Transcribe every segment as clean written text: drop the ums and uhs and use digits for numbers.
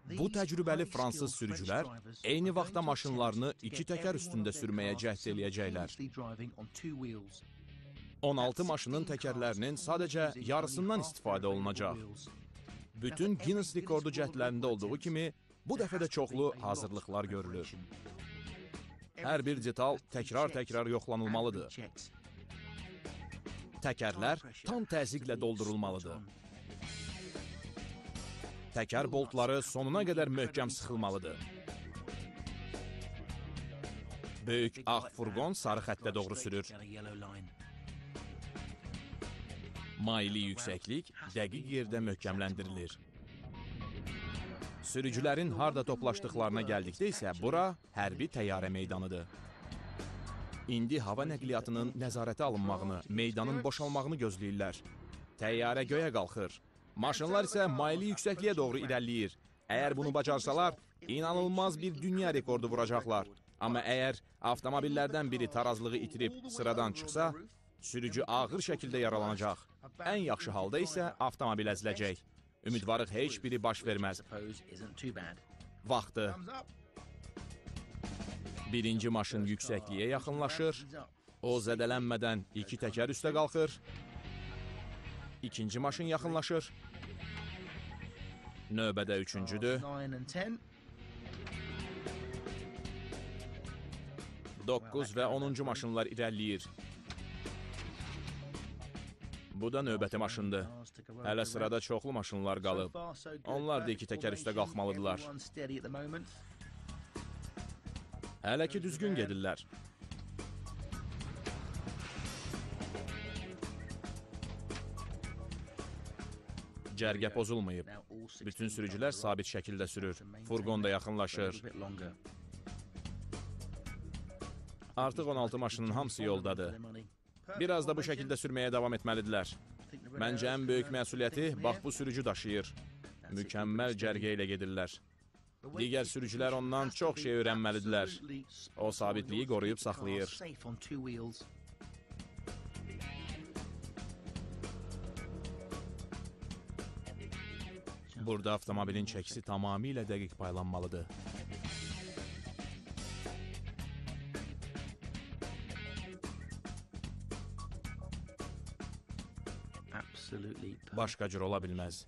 Bu təcrübəli fransız sürücülər eyni vaxtda maşınlarını iki təkər üstündə sürməyə cəhd eləyəcəklər. 16 maşının təkərlərinin sadəcə yarısından istifadə olunacaq. Bütün Guinness rekordu cəhdlərində olduğu kimi, bu dəfə də çoxlu hazırlıqlar görülür. Hər bir detal təkrar-təkrar yoxlanılmalıdır. Təkərlər tam təzyiqlə doldurulmalıdır. Təkər boltları sonuna qədər möhkəm sıxılmalıdır. Böyük ağ furqon sarı xəttə doğru sürür. Maili yüksəklik dəqiq yerdə möhkəmləndirilir. Sürücülərin harda toplaşdıqlarına gəldikdə isə bura hərbi təyyarə meydanıdır. İndi hava nəqliyyatının nəzarətə alınmağını, meydanın boşalmağını gözləyirlər. Təyyarə göyə qalxır. Maşınlar isə maili yüksəkliyə doğru irəliləyir. Əgər bunu bacarsalar, inanılmaz bir dünya rekordu vuracaqlar. Amma əgər avtomobillərdən biri tarazlığı itirib sıradan çıxsa, sürücü ağır şəkildə yaralanacaq. Ən yaxşı halda isə avtomobil əziləcək. Ümidvarıq heç biri baş verməz. Vaxtı. Birinci maşın yüksəkliyə yaxınlaşır. O zədələnmədən iki təkər üstə qalxır. İkinci maşın yaxınlaşır. Növbədə üçüncüdür. 9 və 10-cu maşınlar irəliləyir. Bu da növbəti maşındır. Hələ sırada çoxlu maşınlar qalıb. Onlar da iki təkər üstə qalxmalıdırlar. Hələ ki düzgün gedirlər. Cərgə pozulmayıb. Bütün sürücülər sabit şəkildə sürür. Furqon da yaxınlaşır. Artıq 16 maşının hamısı yoldadır. Biraz da bu şəkildə sürməyə davam etməlidirlər. Məncə ən böyük məsuliyyəti bax bu sürücü daşıyır. Mükəmməl cərgə ilə gedirlər. Digər sürücülər ondan çox şey öyrənməlidirlər. O sabitliyi qoruyub saxlayır. Burada avtomobilin çəkisi tamamilə dəqiq paylanmalıdır. Başqa cür ola bilməz.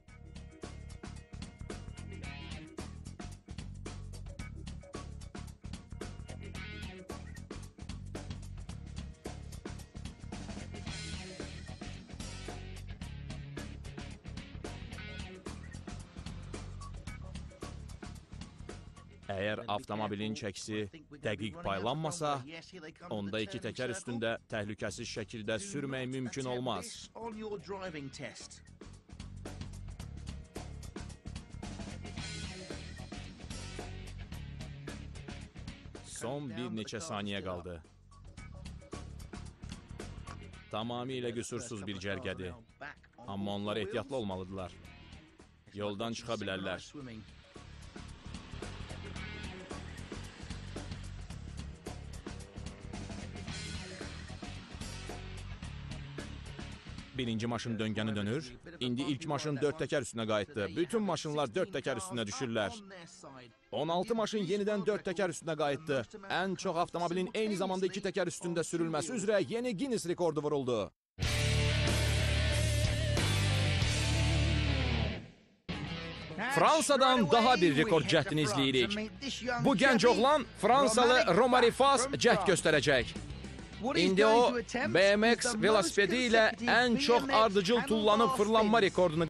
Əgər avtomobilin çəkisi dəqiq paylanmasa, onda iki təkər üstündə təhlükəsiz şəkildə sürmək mümkün olmaz. Son bir neçə saniyə qaldı. Tamamilə qüsursuz bir cərgədir. Amma onlar ehtiyatlı olmalıdırlar. Yoldan çıxa bilərlər. Birinci maşın döngəni dönür. İndi ilk maşın 4 təkər üstünə qayıtdı. Bütün maşınlar 4 təkər üstünə düşürlər. 16 maşın yenidən 4 təkər üstünə qayıtdı. Ən çox avtomobilin eyni zamanda 2 təkər üstündə sürülməsi üzrə yeni Guinness rekordu vuruldu. Fransadan daha bir rekord cəhdini izləyirik. Bu gənc oğlan Fransalı Romary Fas cəhd göstərəcək. İndi o, BMX velosipedi ilə ən çox ardıcıl tullanıb fırlanma rekordunu